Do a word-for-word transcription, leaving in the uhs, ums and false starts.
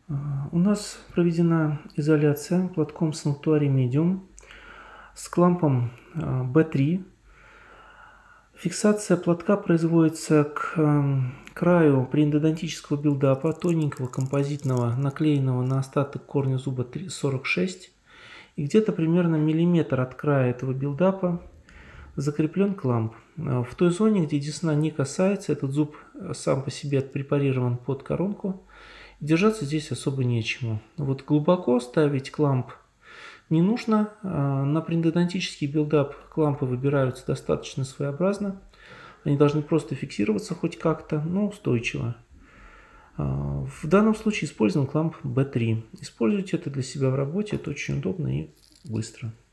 А, У нас проведена изоляция платком Sanctuary Medium с клампом а, би три. Фиксация платка производится к ам, краю преэндодонтического билдапа, тоненького композитного, наклеенного на остаток корня зуба три- сорок шесть. И где-то примерно миллиметр от края этого билдапа закреплен кламп. А, В той зоне, где десна не касается, этот зуб а, сам по себе отпрепарирован под коронку. Держаться здесь особо нечему. Вот глубоко ставить кламп не нужно. А, На преэндодонтический билдап клампы выбираются достаточно своеобразно. Они должны просто фиксироваться хоть как-то, но устойчиво. А, В данном случае используем кламп би три. Используйте это для себя в работе, это очень удобно и быстро.